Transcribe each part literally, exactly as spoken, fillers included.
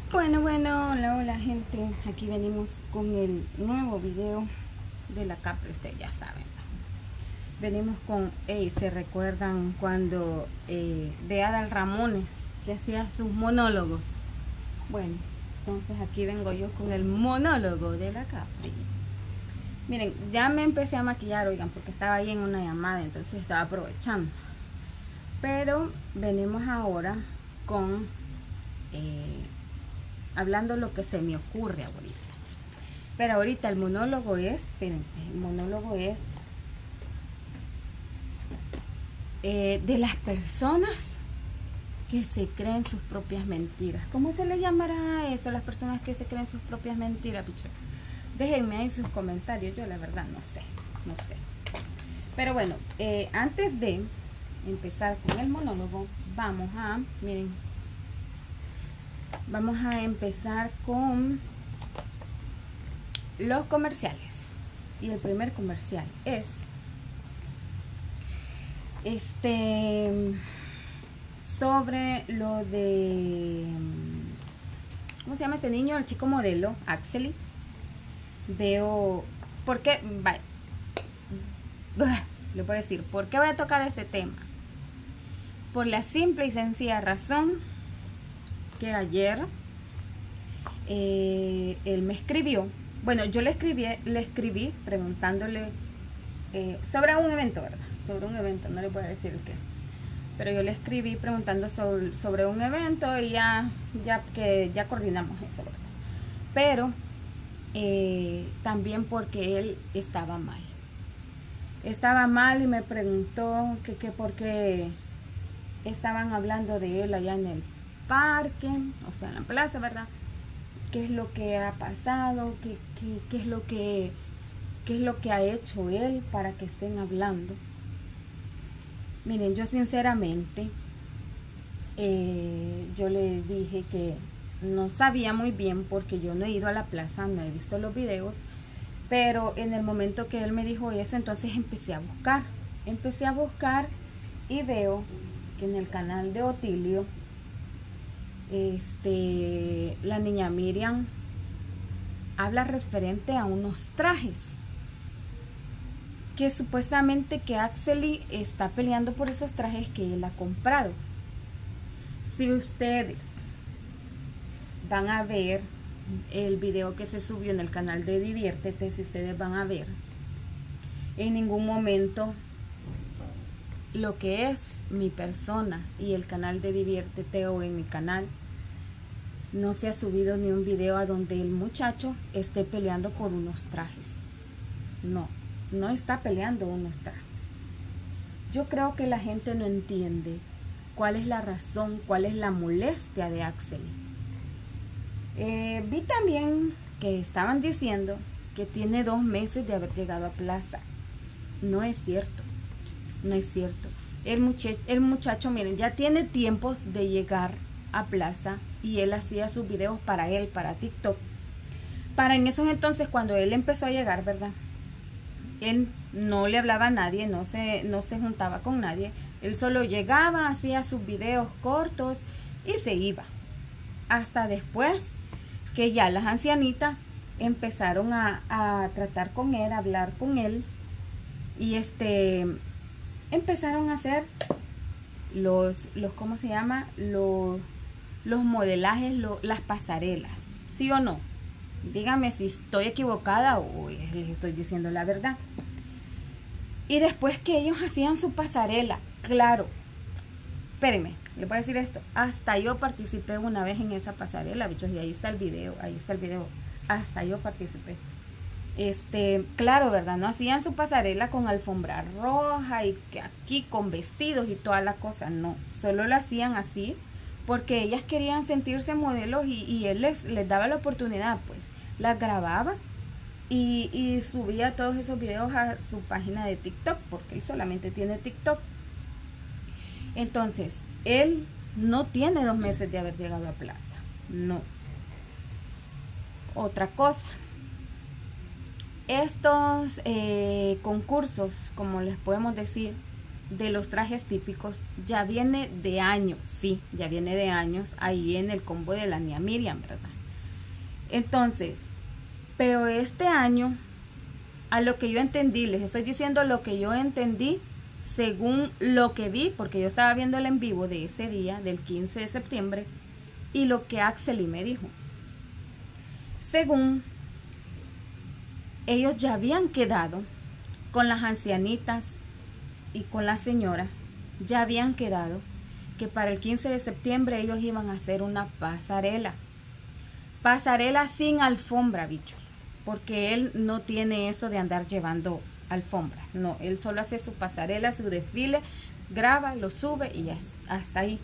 Bueno, bueno, hola, hola gente, aquí venimos con el nuevo video de la Capri, ustedes ya saben. Venimos con, hey, ¿se recuerdan cuando eh, de Adal Ramones que hacía sus monólogos? Bueno, entonces aquí vengo yo con el monólogo de la Capri. Miren, ya me empecé a maquillar, oigan, porque estaba ahí en una llamada, entonces estaba aprovechando. Pero venimos ahora con... Eh, hablando lo que se me ocurre ahorita. Pero ahorita el monólogo es, espérense, el monólogo es eh, de las personas que se creen sus propias mentiras. ¿Cómo se le llamará eso? Las personas que se creen sus propias mentiras, picho. Déjenme ahí sus comentarios, yo la verdad no sé, no sé. Pero bueno, eh, antes de empezar con el monólogo, vamos a, miren, vamos a empezar con los comerciales. Y el primer comercial es este sobre lo de, ¿cómo se llama este niño? El chico modelo, Axel. Veo, ¿por qué? Vale. Le voy a decir, ¿por qué voy a tocar este tema? Por la simple y sencilla razón que ayer eh, él me escribió. Bueno, yo le escribí, le escribí preguntándole eh, sobre un evento, ¿verdad? Sobre un evento, no le voy a decir qué. Pero yo le escribí preguntando sobre, sobre un evento y ya, ya que ya coordinamos eso, ¿verdad? Pero eh, también porque él estaba mal. Estaba mal y me preguntó que, que por qué estaban hablando de él allá en el parque, o sea, en la plaza, ¿verdad? ¿Qué es lo que ha pasado? ¿Qué, qué, qué es lo que, qué es lo que ha hecho él para que estén hablando? Miren, yo sinceramente, eh, yo le dije que no sabía muy bien porque yo no he ido a la plaza, no he visto los videos, pero en el momento que él me dijo eso, entonces empecé a buscar, empecé a buscar y veo que en el canal de Otilio, este, la niña Miriam habla referente a unos trajes que supuestamente que Axel está peleando por esos trajes que él ha comprado. Si ustedes van a ver el video que se subió en el canal de Diviértete, si ustedes van a ver, en ningún momento lo que es mi persona y el canal de Diviértete o en mi canal no se ha subido ni un video a donde el muchacho esté peleando por unos trajes. No, no está peleando unos trajes. Yo creo que la gente no entiende cuál es la razón, cuál es la molestia de Axel. Eh, vi también que estaban diciendo que tiene dos meses de haber llegado a plaza. No es cierto. No es cierto. El muchacho, el muchacho, miren, ya tiene tiempos de llegar a plaza y él hacía sus videos para él, para TikTok. Para en esos entonces, cuando él empezó a llegar, ¿verdad? Él no le hablaba a nadie, no se, no se juntaba con nadie. Él solo llegaba, hacía sus videos cortos y se iba. Hasta después que ya las ancianitas empezaron a, a tratar con él, a hablar con él. Y este... empezaron a hacer los, los ¿cómo se llama? Los, los modelajes, lo, las pasarelas, ¿sí o no? Díganme si estoy equivocada o les estoy diciendo la verdad. Y después que ellos hacían su pasarela, claro, espérenme, les voy a decir esto, hasta yo participé una vez en esa pasarela, bichos, y ahí está el video, ahí está el video, hasta yo participé. Este, claro, ¿verdad? No hacían su pasarela con alfombra roja y que aquí con vestidos y toda la cosa, no. Solo lo hacían así porque ellas querían sentirse modelos y, y él les, les daba la oportunidad, pues. Las grababa y, y subía todos esos videos a su página de TikTok porque él solamente tiene TikTok. Entonces, él no tiene dos meses de haber llegado a plaza, no. Otra cosa. Estos eh, concursos, como les podemos decir, de los trajes típicos ya viene de años, sí, ya viene de años ahí en el combo de la niña Miriam, ¿verdad? Entonces, pero este año, a lo que yo entendí, les estoy diciendo lo que yo entendí según lo que vi, porque yo estaba viendo el en vivo de ese día, del quince de septiembre, y lo que Axely me dijo. Según ellos ya habían quedado con las ancianitas y con la señora, ya habían quedado que para el quince de septiembre ellos iban a hacer una pasarela. Pasarela sin alfombra, bichos, porque él no tiene eso de andar llevando alfombras. No, él solo hace su pasarela, su desfile, graba, lo sube y ya hasta ahí.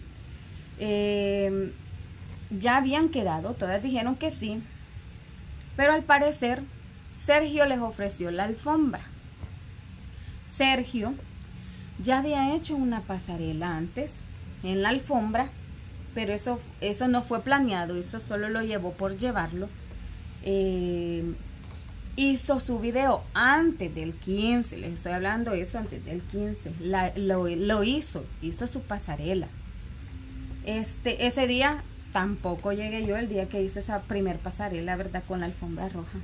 Eh, ya habían quedado, todas dijeron que sí, pero al parecer Sergio les ofreció la alfombra. Sergio ya había hecho una pasarela antes en la alfombra, pero eso, eso no fue planeado, eso solo lo llevó por llevarlo. Eh, hizo su video antes del quince, les estoy hablando de eso antes del quince, la, lo, lo hizo, hizo su pasarela. Este, ese día tampoco llegué yo, el día que hice esa primer pasarela, ¿verdad? Con la alfombra roja.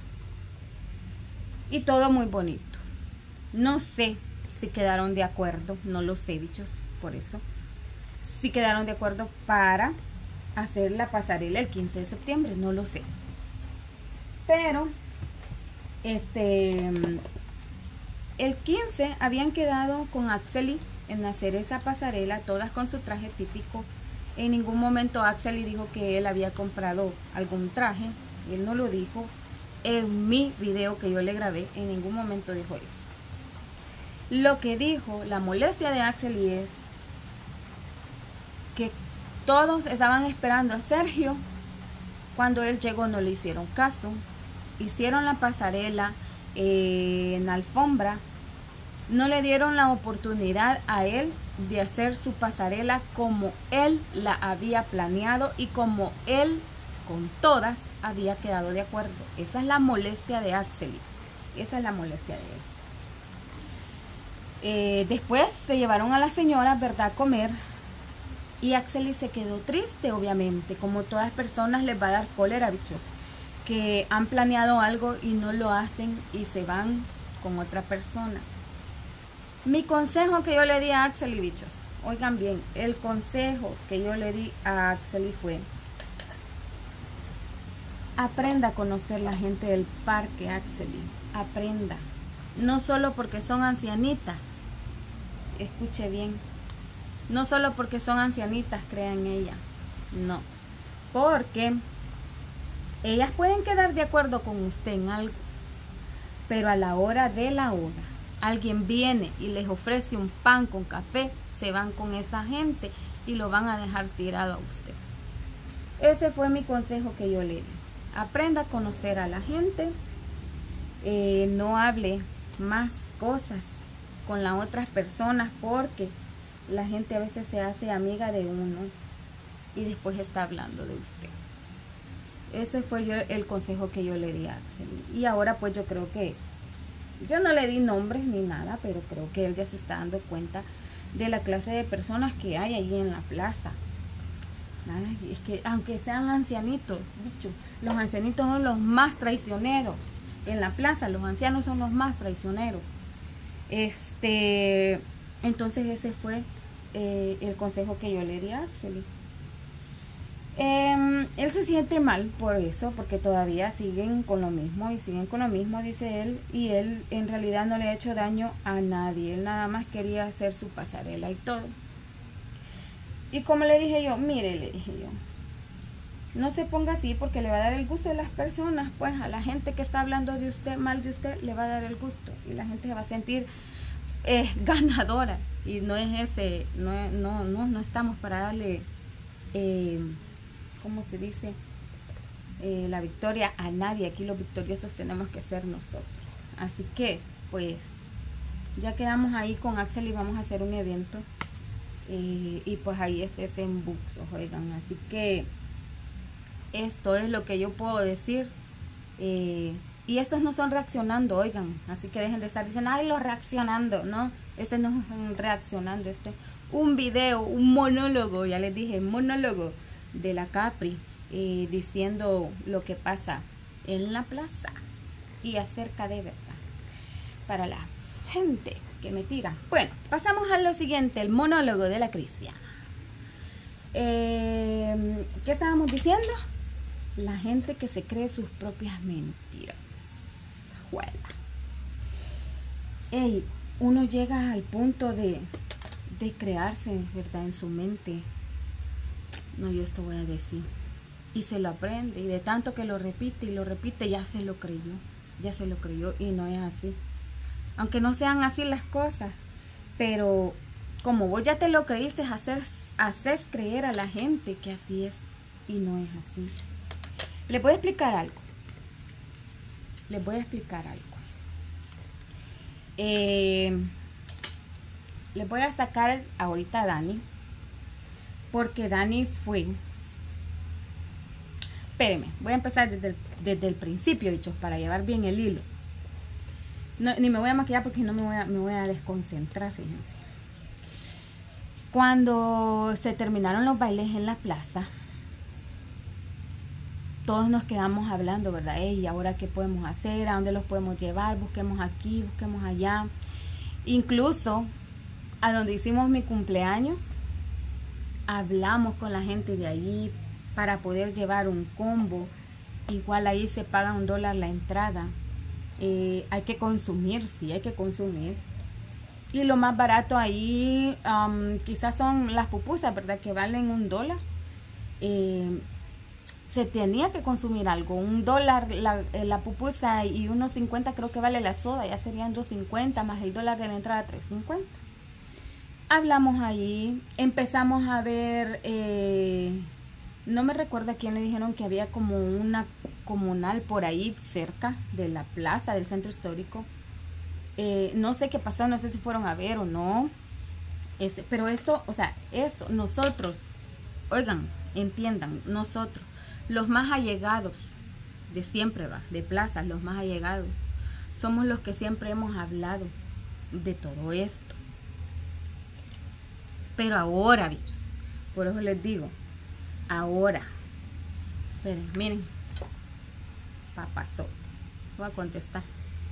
Y todo muy bonito. No sé si quedaron de acuerdo, no lo sé, bichos, por eso. Si quedaron de acuerdo para hacer la pasarela el quince de septiembre, no lo sé. Pero, este, el quince habían quedado con Axely en hacer esa pasarela, todas con su traje típico. En ningún momento Axely dijo que él había comprado algún traje, él no lo dijo. En mi video que yo le grabé, en ningún momento dijo eso. Lo que dijo, la molestia de Axely es que todos estaban esperando a Sergio. Cuando él llegó no le hicieron caso. Hicieron la pasarela eh, en alfombra. No le dieron la oportunidad a él de hacer su pasarela como él la había planeado y como él con todas había quedado de acuerdo. Esa es la molestia de Axely. Esa es la molestia de él. Eh, después se llevaron a la señora, ¿verdad?, a comer. Y Axely se quedó triste, obviamente. Como todas personas les va a dar cólera, bichos, que han planeado algo y no lo hacen y se van con otra persona. Mi consejo que yo le di a Axely, bichos, oigan bien, el consejo que yo le di a Axely fue: aprenda a conocer la gente del parque, Axely. Aprenda. No solo porque son ancianitas. Escuche bien. No solo porque son ancianitas, crea en ella. No. Porque ellas pueden quedar de acuerdo con usted en algo, pero a la hora de la hora, alguien viene y les ofrece un pan con café, se van con esa gente y lo van a dejar tirado a usted. Ese fue mi consejo que yo le di. Aprenda a conocer a la gente. Eh, no hable más cosas con las otras personas, porque la gente a veces se hace amiga de uno y después está hablando de usted. Ese fue yo el consejo que yo le di a Axely. Y ahora pues yo creo que, yo no le di nombres ni nada, pero creo que él ya se está dando cuenta de la clase de personas que hay allí en la plaza. Ay, es que aunque sean ancianitos, bicho, los ancianitos son los más traicioneros. En la plaza los ancianos son los más traicioneros. Este, entonces ese fue eh, el consejo que yo le di a Axely. Eh, él se siente mal por eso, porque todavía siguen con lo mismo y siguen con lo mismo, dice él, y él en realidad no le ha hecho daño a nadie. Él nada más quería hacer su pasarela y todo. Y como le dije yo, mire, le dije yo, no se ponga así, porque le va a dar el gusto a las personas, pues a la gente que está hablando de usted, mal de usted, le va a dar el gusto y la gente se va a sentir eh, ganadora. Y no es ese, no, no, no, no estamos para darle, eh, ¿cómo se dice? Eh, la victoria a nadie. Aquí los victoriosos tenemos que ser nosotros. Así que, pues, ya quedamos ahí con Axely y vamos a hacer un evento. Eh, y pues ahí este es en Buxos, oigan. Así que esto es lo que yo puedo decir. Eh, y estos no son reaccionando, oigan. Así que dejen de estar diciendo, ay, los reaccionando. No, Este no es un reaccionando, este un video, un monólogo, ya les dije, monólogo de la Capri, eh, diciendo lo que pasa en la plaza y acerca de verdad para la gente que me tira. Bueno, pasamos a lo siguiente, el monólogo de la Cristiana. Eh, ¿Qué estábamos diciendo? La gente que se cree sus propias mentiras. Juela. Ey, uno llega al punto de, de crearse, ¿verdad? En su mente. No, yo esto voy a decir. Y se lo aprende. Y de tanto que lo repite y lo repite, ya se lo creyó. Ya se lo creyó y no es así. Aunque no sean así las cosas. Pero como vos ya te lo creíste, hacer, haces creer a la gente que así es. Y no es así. Les voy a explicar algo. Les voy a explicar algo. Eh, les voy a sacar ahorita a Dani. Porque Dani fue... Espérenme, voy a empezar desde el, desde el principio, bichos, para llevar bien el hilo. No, ni me voy a maquillar porque no me voy a, me voy a desconcentrar, fíjense. Cuando se terminaron los bailes en la plaza, todos nos quedamos hablando, ¿verdad? ¿Y ahora qué podemos hacer? ¿A dónde los podemos llevar? Busquemos aquí, busquemos allá. Incluso a donde hicimos mi cumpleaños, hablamos con la gente de allí para poder llevar un combo. Igual ahí se paga un dólar la entrada. Eh, hay que consumir, sí, hay que consumir. Y lo más barato ahí um, quizás son las pupusas, ¿verdad? Que valen un dólar. Eh, se tenía que consumir algo, un dólar la, la pupusa y uno cincuenta creo que vale la soda, ya serían dos cincuenta más el dólar de la entrada tres cincuenta. Hablamos ahí, empezamos a ver, eh, no me recuerdo a quién le dijeron que había como una comunal por ahí cerca de la plaza del centro histórico. Eh, no sé qué pasó, no sé si fueron a ver o no, este, pero esto, o sea, esto, nosotros, oigan, entiendan, nosotros, los más allegados de siempre, va, de plaza, los más allegados, somos los que siempre hemos hablado de todo esto. Pero ahora, bichos, por eso les digo, ahora, esperen, miren, papazote, voy a contestar.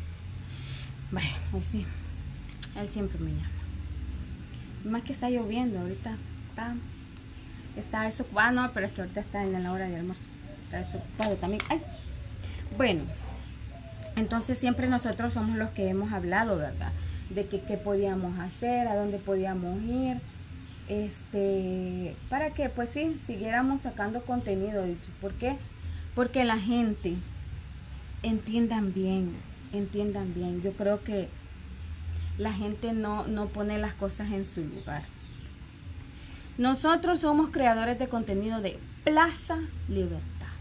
Bueno, ahí sí, él siempre me llama. Más que está lloviendo, ahorita está... Está desocupado, no, pero es que ahorita está en la hora de almuerzo. Está desocupado también. Ay. Bueno, entonces siempre nosotros somos los que hemos hablado, ¿verdad? De que qué podíamos hacer, a dónde podíamos ir. Este, para que pues sí, siguiéramos sacando contenido. ¿Por qué? Porque la gente entiendan bien, entiendan bien. Yo creo que la gente no, no pone las cosas en su lugar. Nosotros somos creadores de contenido de Plaza Libertad.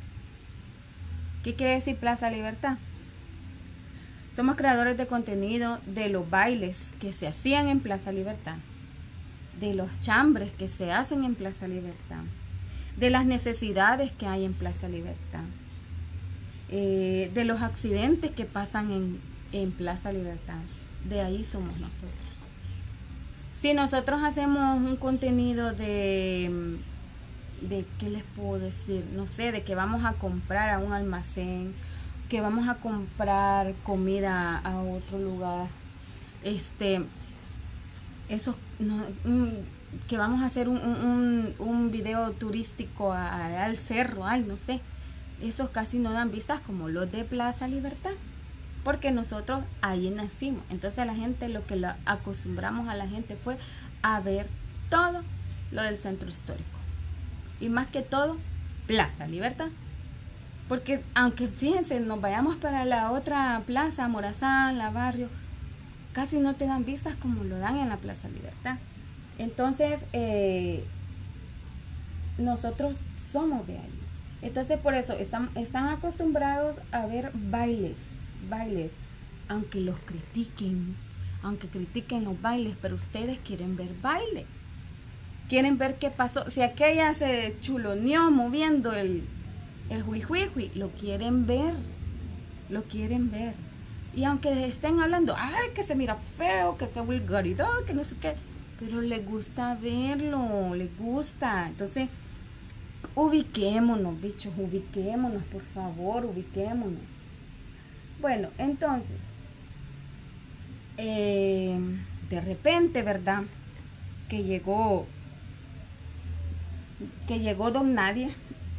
¿Qué quiere decir Plaza Libertad? Somos creadores de contenido de los bailes que se hacían en Plaza Libertad, de los chambres que se hacen en Plaza Libertad, de las necesidades que hay en Plaza Libertad, eh, de los accidentes que pasan en, en Plaza Libertad. De ahí somos nosotros. Si nosotros hacemos un contenido de, de, ¿qué les puedo decir? No sé, de que vamos a comprar a un almacén, que vamos a comprar comida a otro lugar, este, eso, no, un, que vamos a hacer un, un, un video turístico a, a, al cerro, ay, no sé, esos casi no dan vistas como los de Plaza Libertad. Porque nosotros ahí nacimos. Entonces a la gente, lo que lo acostumbramos a la gente fue a ver todo lo del centro histórico. Y más que todo, Plaza Libertad. Porque aunque fíjense, nos vayamos para la otra plaza, Morazán, La Barrio, casi no te dan vistas como lo dan en la Plaza Libertad. Entonces, eh, nosotros somos de ahí. Entonces por eso están, están acostumbrados a ver bailes. bailes, aunque los critiquen, aunque critiquen los bailes, pero ustedes quieren ver baile, quieren ver qué pasó, si aquella se chuloneó moviendo el el juijuijui, lo quieren ver, lo quieren ver, Y aunque estén hablando, ay, que se mira feo, que qué vulgaridad, que no sé qué, pero les gusta verlo, les gusta. Entonces, ubiquémonos, bichos, ubiquémonos, por favor, ubiquémonos. Bueno, entonces, eh, de repente, ¿verdad? Que llegó, que llegó Don Nadie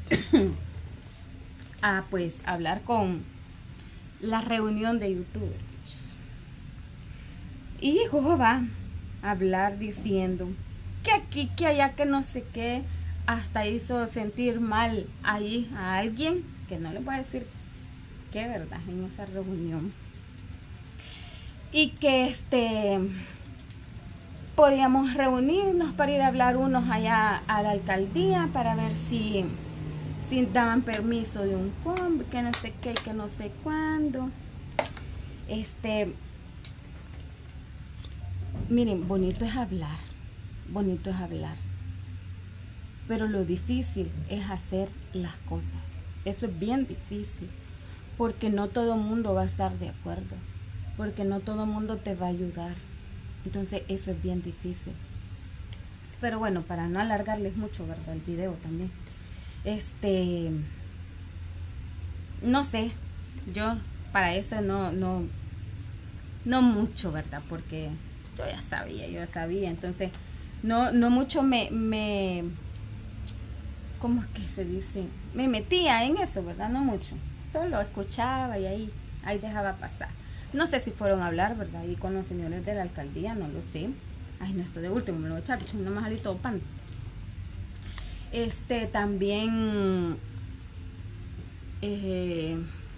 a pues hablar con la reunión de youtubers. Y llegó, va a hablar diciendo que aquí, que allá, que no sé qué. Hasta hizo sentir mal ahí a alguien, que no le voy a decir qué, verdad, en esa reunión. Y que este podíamos reunirnos para ir a hablar unos allá a la alcaldía para ver si, si daban permiso de un combi, que no sé qué, que no sé cuándo. Este, miren, bonito es hablar, bonito es hablar. Pero lo difícil es hacer las cosas. Eso es bien difícil. Porque no todo el mundo va a estar de acuerdo. Porque no todo el mundo te va a ayudar. Entonces eso es bien difícil. Pero bueno, para no alargarles mucho, ¿verdad? El video también. Este... No sé. Yo para eso no... No, no mucho, ¿verdad? Porque yo ya sabía, yo ya sabía. Entonces no, no mucho me... me ¿cómo es que se dice? Me metía en eso, ¿verdad? No mucho. Solo escuchaba y ahí, ahí dejaba pasar. No sé si fueron a hablar, ¿verdad? Y con los señores de la alcaldía, no lo sé. Ay, no, esto de último me lo voy a echar, no más alito pan. Este, también eh,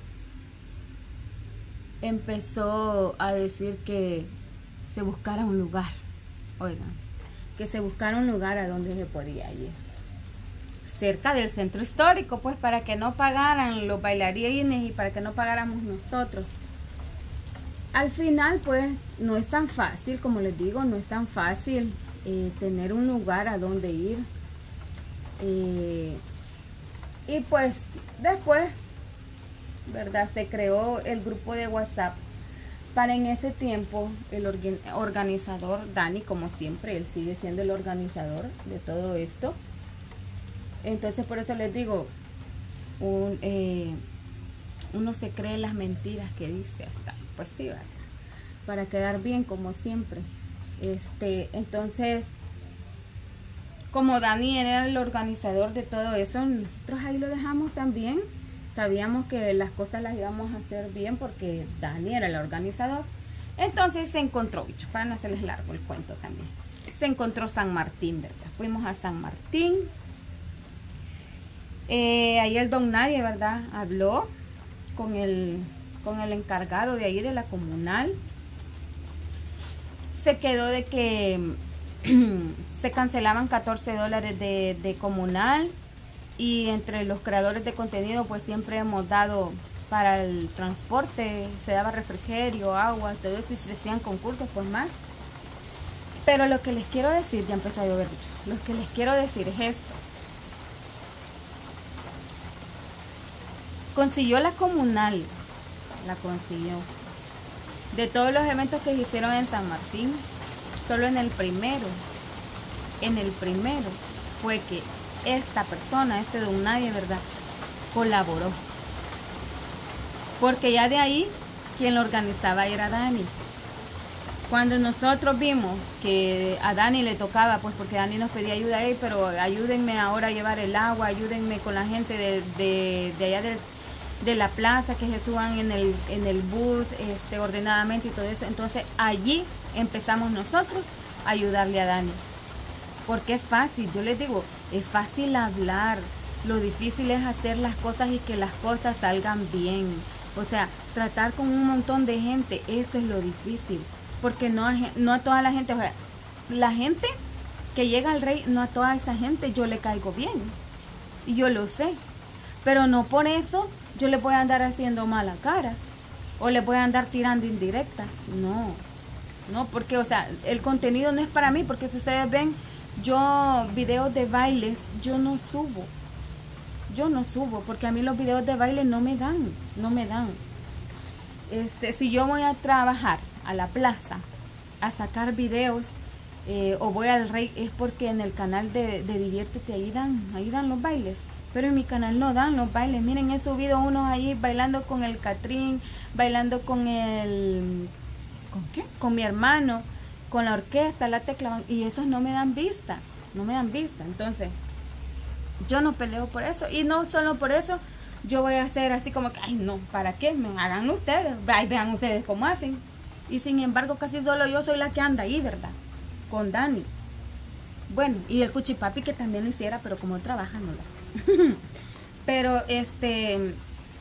empezó a decir que se buscara un lugar. Oigan, que se buscara un lugar a donde se podía ir. Cerca del centro histórico, pues para que no pagaran los bailarines y para que no pagáramos nosotros. Al final, pues, no es tan fácil, como les digo, no es tan fácil eh, tener un lugar a donde ir. Eh, y pues, después, ¿verdad? Se creó el grupo de WhatsApp. Para en ese tiempo, el organizador, Dani, como siempre, él sigue siendo el organizador de todo esto. Entonces por eso les digo, un, eh, uno se cree las mentiras que dice hasta, pues sí, ¿verdad? Para quedar bien como siempre. Este, entonces, como Dani era el organizador de todo eso, nosotros ahí lo dejamos también. Sabíamos que las cosas las íbamos a hacer bien porque Dani era el organizador. Entonces se encontró, bicho, para no hacerles largo el cuento también. Se encontró San Martín, ¿verdad? Fuimos a San Martín. Eh, ahí el Don Nadie, ¿verdad? Habló con el, con el encargado de ahí de la comunal. Se quedó de que se cancelaban catorce dólares de, de comunal. Y entre los creadores de contenido, pues siempre hemos dado para el transporte. Se daba refrigerio, agua, todo eso. Y se hacían concursos, pues más. Pero lo que les quiero decir, ya empezó a llover, bicho. Lo que les quiero decir es esto. Consiguió la comunal, la consiguió. De todos los eventos que se hicieron en San Martín, solo en el primero, en el primero fue que esta persona, este Don Nadie, ¿verdad? Colaboró. Porque ya de ahí, quien lo organizaba era Dani. Cuando nosotros vimos que a Dani le tocaba, pues porque Dani nos pedía ayuda ahí, pero ayúdenme ahora a llevar el agua, ayúdenme con la gente de, de, de allá de, de la plaza, que se suban en el, en el bus este, ordenadamente y todo eso. Entonces allí empezamos nosotros a ayudarle a Dani. Porque es fácil, yo les digo, es fácil hablar. Lo difícil es hacer las cosas y que las cosas salgan bien. O sea, tratar con un montón de gente, eso es lo difícil. Porque no a, no a toda la gente, o sea, la gente que llega al rey, no a toda esa gente yo le caigo bien. Y yo lo sé. Pero no por eso yo le voy a andar haciendo mala cara. O le voy a andar tirando indirectas. No. No, porque, o sea, el contenido no es para mí. Porque si ustedes ven, yo videos de bailes, yo no subo. Yo no subo. Porque a mí los videos de baile no me dan. No me dan. este, si yo voy a trabajar a la plaza a sacar videos eh, o voy al Rey, es porque en el canal de, de Diviértete ahí dan, ahí dan los bailes. Pero en mi canal no dan los bailes. Miren, he subido unos ahí bailando con el Catrín, bailando con el... ¿Con qué? Con mi hermano, con la orquesta, la tecla. Y esos no me dan vista. No me dan vista. Entonces, yo no peleo por eso. Y no solo por eso, yo voy a hacer así como que, ay no, ¿para qué? Me hagan ustedes. Ay, vean ustedes cómo hacen. Y sin embargo, casi solo yo soy la que anda ahí, ¿verdad? Con Dani. Bueno, y el Cuchipapi que también lo hiciera, pero como trabaja no lo hace. Pero este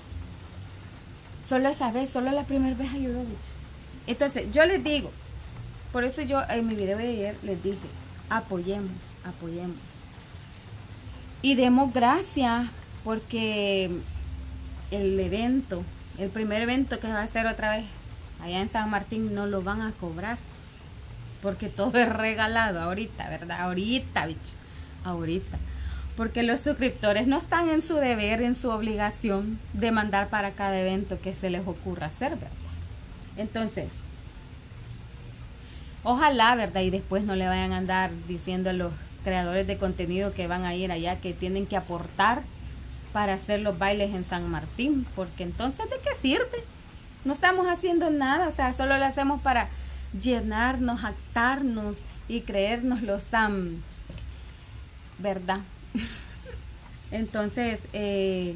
solo esa vez, solo la primera vez ayudó, bicho. Entonces yo les digo, por eso yo en mi video de ayer les dije, apoyemos, apoyemos y demos gracias, porque el evento, el primer evento que va a hacer otra vez allá en San Martín, no lo van a cobrar, porque todo es regalado ahorita, ¿verdad? Ahorita, bicho, ahorita. Porque los suscriptores no están en su deber, en su obligación de mandar para cada evento que se les ocurra hacer, ¿verdad? Entonces, ojalá, ¿verdad? Y después no le vayan a andar diciendo a los creadores de contenido que van a ir allá que tienen que aportar para hacer los bailes en San Martín. Porque entonces, ¿de qué sirve? No estamos haciendo nada, o sea, solo lo hacemos para llenarnos, jactarnos y creernos los Sam, ¿verdad? Entonces eh,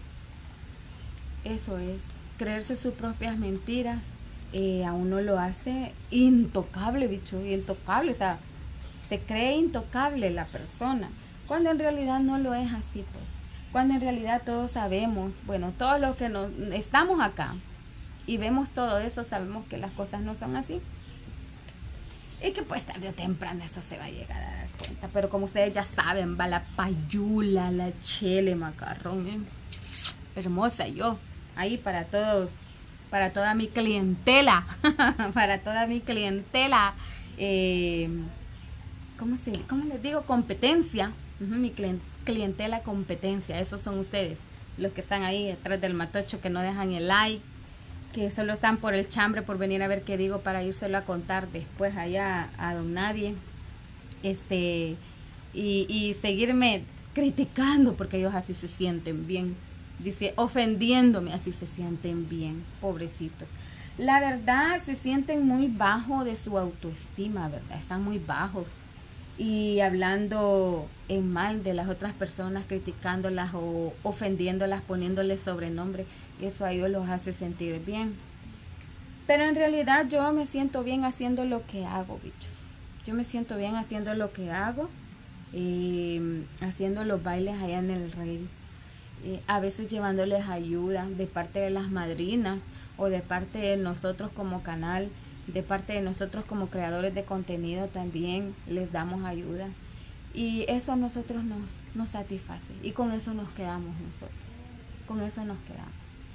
eso es creerse sus propias mentiras. Eh, a uno lo hace intocable, bicho, intocable, o sea, se cree intocable la persona, cuando en realidad no lo es así, pues, cuando en realidad todos sabemos, bueno, todos los que nos, estamos acá y vemos todo eso, sabemos que las cosas no son así. Y que pues tarde o temprano esto se va a llegar a dar cuenta. Pero como ustedes ya saben, va la payula, la chele, macarrón, ¿eh? Hermosa yo. Ahí para todos, para toda mi clientela. Para toda mi clientela. Eh, ¿Cómo se, cómo les digo? Competencia. Uh-huh, mi clientela competencia. Esos son ustedes. Los que están ahí detrás del matocho, que no dejan el like, que solo están por el chambre, por venir a ver qué digo para írselo a contar después allá a don nadie, este y, y seguirme criticando, porque ellos así se sienten bien, dice, ofendiéndome, así se sienten bien, pobrecitos. La verdad, se sienten muy bajo de su autoestima, ¿verdad? Están muy bajos y hablando en mal de las otras personas, criticándolas o ofendiéndolas, poniéndoles sobrenombre. Eso a ellos los hace sentir bien. Pero en realidad yo me siento bien haciendo lo que hago, bichos. Yo me siento bien haciendo lo que hago, eh, haciendo los bailes allá en el Rey. Eh, a veces llevándoles ayuda de parte de las madrinas o de parte de nosotros como canal, de parte de nosotros como creadores de contenido también les damos ayuda. Y eso a nosotros nos, nos satisface. Y con eso nos quedamos nosotros. Con eso nos quedamos.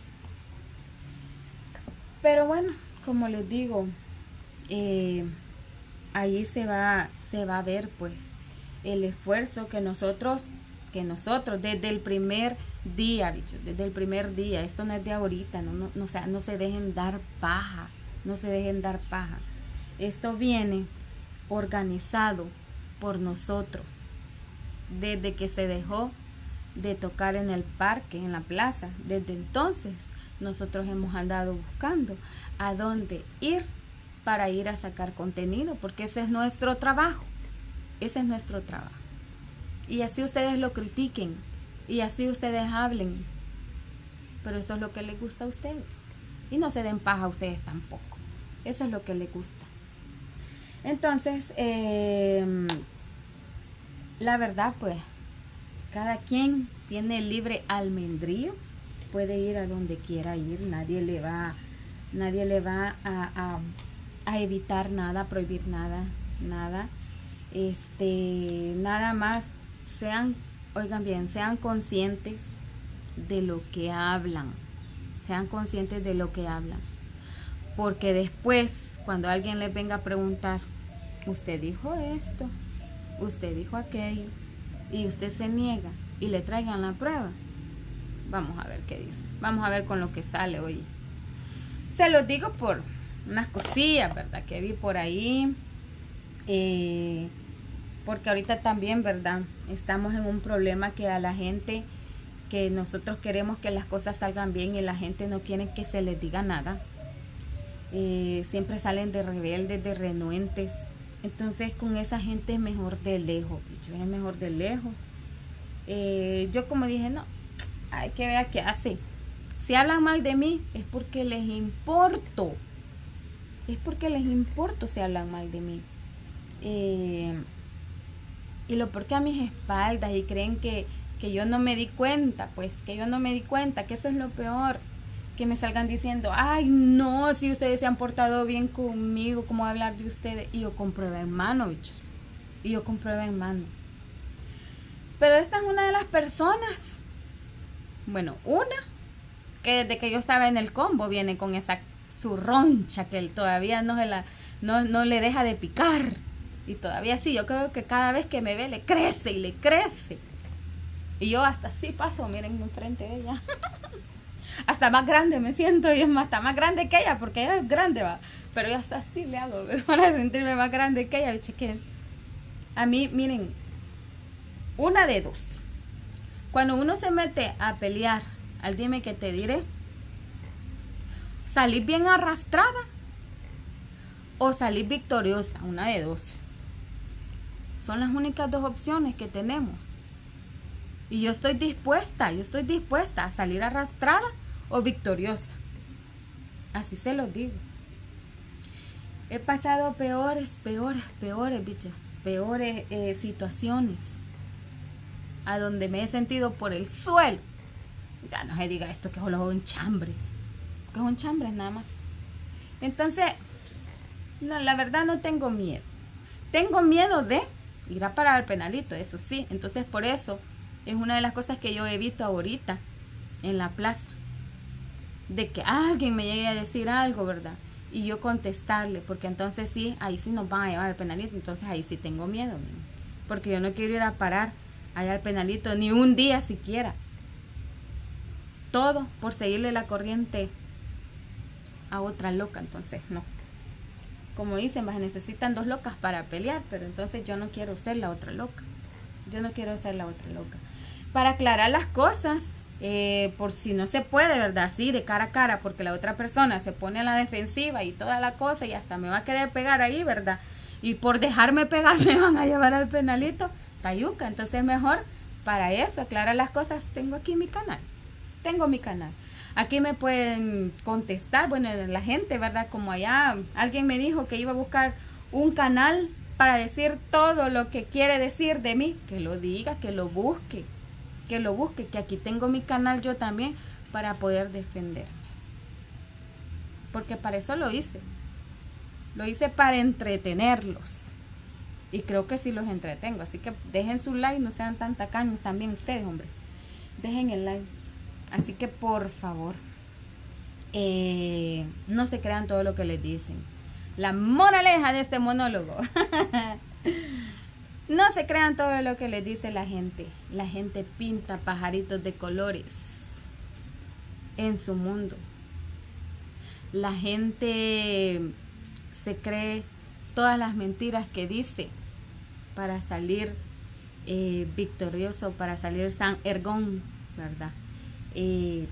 Pero bueno, como les digo, eh, ahí se va, se va a ver pues el esfuerzo que nosotros, que nosotros desde el primer día, bicho, desde el primer día, esto no es de ahorita, no, no, no, o sea, no se dejen dar paja. No se dejen dar paja. Esto viene organizado por nosotros. Desde que se dejó de tocar en el parque, en la plaza, desde entonces nosotros hemos andado buscando a dónde ir para ir a sacar contenido, porque ese es nuestro trabajo. Ese es nuestro trabajo. Y así ustedes lo critiquen, y así ustedes hablen, pero eso es lo que les gusta a ustedes. Y no se den paja a ustedes tampoco. Eso es lo que les gusta. Entonces, eh, la verdad, pues, cada quien tiene libre albedrío. Puede ir a donde quiera ir. Nadie le va, nadie le va a, a, a evitar nada, a prohibir nada, nada. Este, nada más sean, oigan bien, sean conscientes de lo que hablan. Sean conscientes de lo que hablan, porque después cuando alguien les venga a preguntar, usted dijo esto, usted dijo aquello, y usted se niega y le traigan la prueba, vamos a ver qué dice, vamos a ver con lo que sale. Oye, Se los digo por unas cosillas, ¿verdad? Que vi por ahí. Eh, porque ahorita también, ¿verdad? Estamos en un problema que a la gente, que nosotros queremos que las cosas salgan bien y la gente no quiere que se les diga nada. Eh, siempre salen de rebeldes, de renuentes. Entonces con esa gente es mejor de lejos, bicho, es mejor de lejos. Eh, yo como dije, no, hay que ver qué hace. Si hablan mal de mí es porque les importo. Es porque les importo si hablan mal de mí. Eh, y lo porque a mis espaldas y creen que, que yo no me di cuenta, pues que yo no me di cuenta, que eso es lo peor. Que me salgan diciendo, ay no, si ustedes se han portado bien conmigo, ¿cómo voy a hablar de ustedes? Y yo con prueba en mano, bichos. Y yo con prueba en mano. Pero esta es una de las personas, bueno, una, que desde que yo estaba en el combo viene con esa su roncha que él todavía no, se la, no, no le deja de picar. Y todavía sí, yo creo que cada vez que me ve le crece y le crece. Y yo hasta así paso, miren enfrente de ella. Hasta más grande me siento y es más, hasta más grande que ella, porque ella es grande, va. Pero yo hasta así le hago, ¿verdad? Para sentirme más grande que ella. Que a mí, miren, una de dos. Cuando uno se mete a pelear, al dime que te diré, salir bien arrastrada o salir victoriosa, una de dos. Son las únicas dos opciones que tenemos. Y yo estoy dispuesta, yo estoy dispuesta a salir arrastrada o victoriosa. Así se los digo. He pasado peores, peores, peores, bichos, peores eh, situaciones. A donde me he sentido por el suelo. Ya no se diga esto que solo son chambres. Que son chambres nada más. Entonces, no, la verdad no tengo miedo. Tengo miedo de ir a parar al penalito, eso sí. Entonces por eso es una de las cosas que yo evito ahorita en la plaza. De que alguien me llegue a decir algo, ¿verdad? Y yo contestarle, porque entonces sí, ahí sí nos van a llevar al penalito. Entonces ahí sí tengo miedo, miren. Porque yo no quiero ir a parar allá al penalito ni un día siquiera. Todo por seguirle la corriente a otra loca, entonces no. Como dicen, más necesitan dos locas para pelear, pero entonces yo no quiero ser la otra loca. Yo no quiero ser la otra loca. Para aclarar las cosas, eh, por si no se puede, ¿verdad? Así de cara a cara, porque la otra persona se pone a la defensiva y toda la cosa y hasta me va a querer pegar ahí, ¿verdad? Y por dejarme pegar me van a llevar al penalito. Tayuca, entonces mejor para eso, aclarar las cosas, tengo aquí mi canal. Tengo mi canal. Aquí me pueden contestar, bueno, la gente, ¿verdad? Como allá alguien me dijo que iba a buscar un canal para decir todo lo que quiere decir de mí. Que lo diga, que lo busque, que lo busque, que aquí tengo mi canal yo también para poder defenderme. Porque para eso lo hice. Lo hice para entretenerlos. Y creo que sí los entretengo. Así que dejen su like, no sean tan tacaños también ustedes, hombre. Dejen el like. Así que por favor, eh, no se crean todo lo que les dicen. La moraleja de este monólogo. No se crean todo lo que les dice la gente. La gente pinta pajaritos de colores en su mundo. La gente se cree todas las mentiras que dice para salir eh, victorioso, para salir San Ergón, ¿verdad? Eh,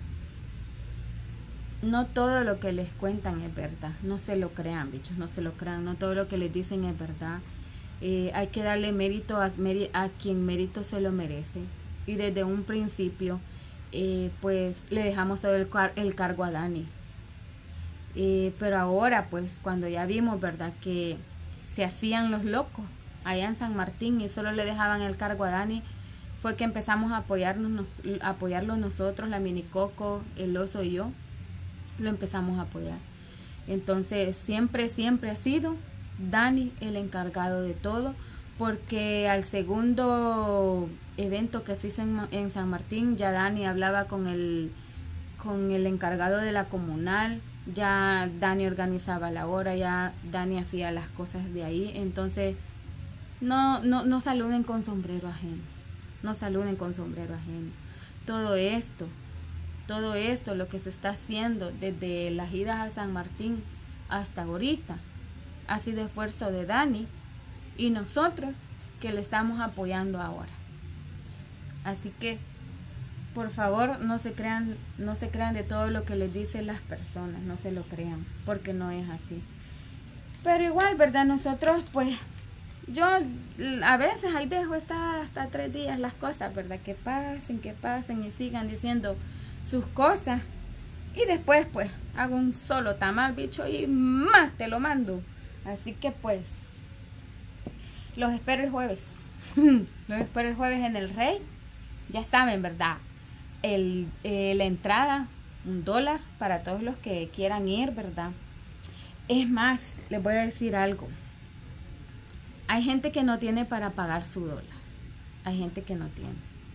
no todo lo que les cuentan es verdad. No se lo crean, bichos, no se lo crean. No todo lo que les dicen es verdad. Eh, hay que darle mérito a, a quien mérito se lo merece. Y desde un principio, eh, pues le dejamos todo el, car el cargo a Dani. Eh, pero ahora, pues, cuando ya vimos, ¿verdad?, que se hacían los locos allá en San Martín y solo le dejaban el cargo a Dani, fue que empezamos a apoyarnos, nos, a apoyarlo nosotros, la Mini Coco, el Oso y yo, lo empezamos a apoyar. Entonces, siempre, siempre ha sido Dani el encargado de todo, porque al segundo evento que se hizo en, en San Martín, ya Dani hablaba con el, con el encargado de la comunal, ya Dani organizaba la hora, ya Dani hacía las cosas de ahí. Entonces, no, no, no saluden con sombrero ajeno. No saluden con sombrero ajeno. Todo esto todo esto, lo que se está haciendo desde las idas a San Martín hasta ahorita, ha sido esfuerzo de Dani y nosotros que le estamos apoyando ahora. Así que por favor no se crean, no se crean de todo lo que les dicen las personas, no se lo crean, porque no es así. Pero igual, ¿verdad? Nosotros pues, yo a veces ahí dejo estar hasta tres días las cosas, ¿verdad? Que pasen, que pasen y sigan diciendo sus cosas. Y después pues hago un solo tamal, bicho, y más te lo mando. Así que pues los espero el jueves. Los espero el jueves en el Rey. Ya saben, ¿verdad? El, eh, la entrada, un dólar para todos los que quieran ir, ¿verdad? Es más, les voy a decir algo. Hay gente que no tiene para pagar su dólar. Hay gente que no tiene.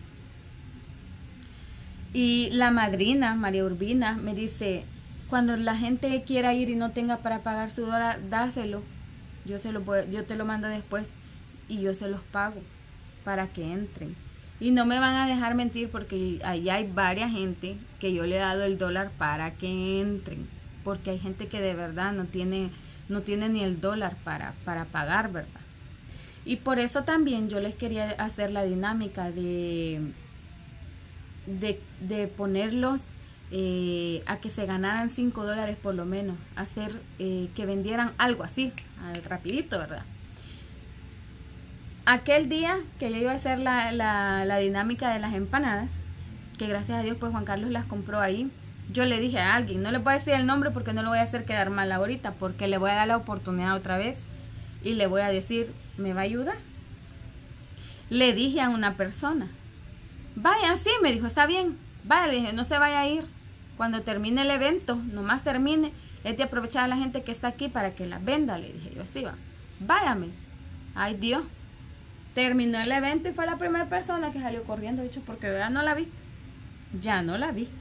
Y la madrina, María Urbina, me dice, cuando la gente quiera ir y no tenga para pagar su dólar, dáselo. Yo, se lo voy, yo te lo mando después y yo se los pago para que entren. Y no me van a dejar mentir porque allá hay varias gente que yo le he dado el dólar para que entren. Porque hay gente que de verdad no tiene, no tiene ni el dólar para, para pagar, ¿verdad? Y por eso también yo les quería hacer la dinámica de, de, de ponerlos eh, a que se ganaran cinco dólares por lo menos. Hacer eh, que vendieran algo así, rapidito, ¿verdad? Aquel día que yo iba a hacer la, la, la dinámica de las empanadas, que gracias a Dios pues Juan Carlos las compró ahí, yo le dije a alguien, no le voy a decir el nombre porque no lo voy a hacer quedar mal ahorita, porque le voy a dar la oportunidad otra vez y le voy a decir, ¿me va a ayudar? Le dije a una persona, vaya, sí, me dijo, está bien, vaya, le dije, no se vaya a ir, cuando termine el evento, nomás termine, es de aprovechar a la gente que está aquí para que las venda, le dije yo, así va, váyame, ay Dios. Terminó el evento y fue la primera persona que salió corriendo, dicho, porque ya no la vi. Ya no la vi.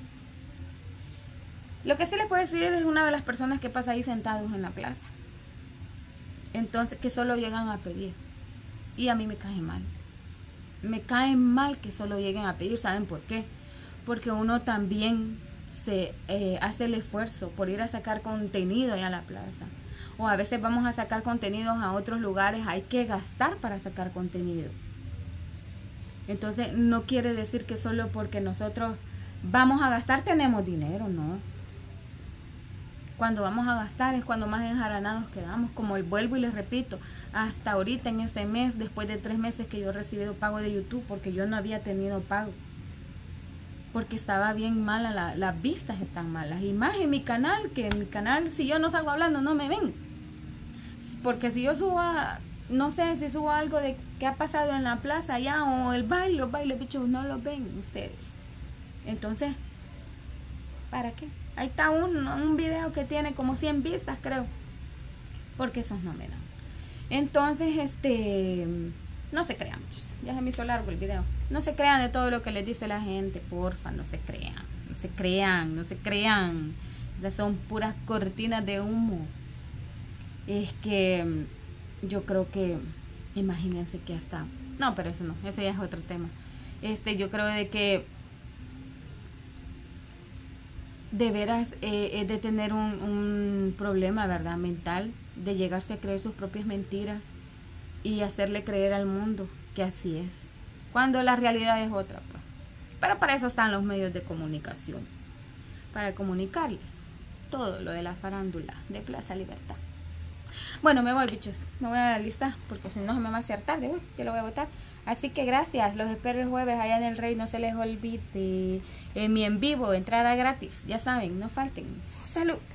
Lo que sí les puedo decir es una de las personas que pasa ahí sentados en la plaza. Entonces, que solo llegan a pedir. Y a mí me cae mal. Me cae mal que solo lleguen a pedir. ¿Saben por qué? Porque uno también se eh, hace el esfuerzo por ir a sacar contenido allá a la plaza. O a veces vamos a sacar contenidos a otros lugares, hay que gastar para sacar contenido. Entonces no quiere decir que solo porque nosotros vamos a gastar tenemos dinero, no. Cuando vamos a gastar es cuando más enjaranados quedamos, como el vuelvo y les repito, hasta ahorita en este mes, después de tres meses que yo he recibido pago de YouTube, porque yo no había tenido pago. Porque estaba bien mala, la, las vistas están malas. Y más en mi canal, que en mi canal, si yo no salgo hablando, no me ven. Porque si yo subo, a, no sé, si subo algo de qué ha pasado en la plaza allá, o el baile, los bailes, bichos, no los ven ustedes. Entonces, ¿para qué? Ahí está un, un video que tiene como cien vistas, creo. Porque esos no me dan. Entonces, este, no se crean, muchos. Ya se me hizo largo el video. No se crean de todo lo que les dice la gente, porfa, no se crean. No se crean, no se crean. Esas son puras cortinas de humo. Es que yo creo que, imagínense que hasta, no, pero eso no, ese ya es otro tema. Este, yo creo de que de veras eh, es de tener un, un problema, ¿verdad? Mental, de llegarse a creer sus propias mentiras y hacerle creer al mundo que así es, cuando la realidad es otra, pues. Pero para eso están los medios de comunicación, para comunicarles todo lo de la farándula de Plaza Libertad. Bueno, me voy, bichos, me voy a alistar porque si no se me va a hacer tarde, uy, yo lo voy a botar. Así que gracias, los espero el jueves allá en el Rey, no se les olvide, en mi en vivo, entrada gratis, ya saben, no falten. Salud.